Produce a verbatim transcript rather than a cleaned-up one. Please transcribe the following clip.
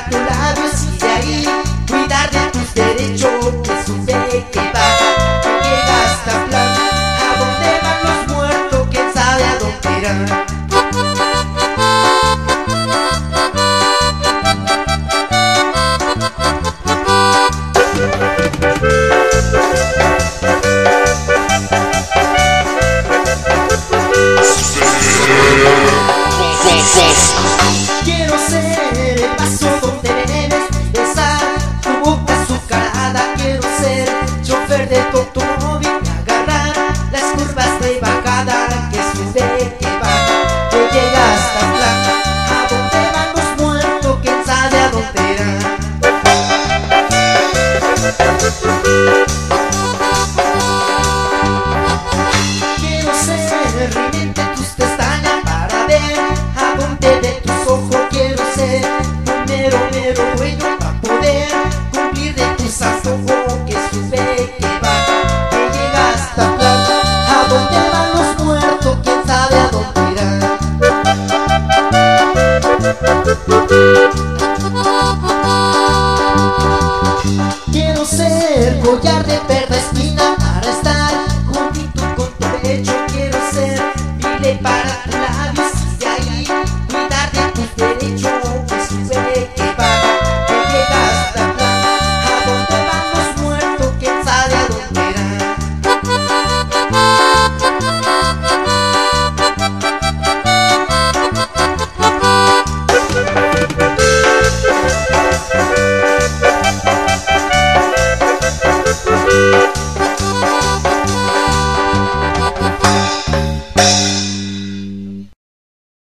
a tu lado y de ahí cuidar de tus derechos, que sube, que baja, que llega hasta plan. ¿A dónde van los muertos? ¿Quién sabe a dónde irán? Quiero ser el paso donde debes besar tu boca azucarada. Quiero ser chofer de tu automóvil, agarrar las curvas de bajada, que sube, que baja, que llega hasta plata. ¿A dónde van los muertos? ¿Quién sabe a dónde irán? Quiero ser rinete tus pestañas para ver a dónde de tus ojos. Quiero ser un mero, mero dueño para poder cumplir de tus antojos, que sube, que baja, que llega hasta plata. ¿A dónde van los muertos? ¿Quién sabe a dónde irán? Quiero ser collar de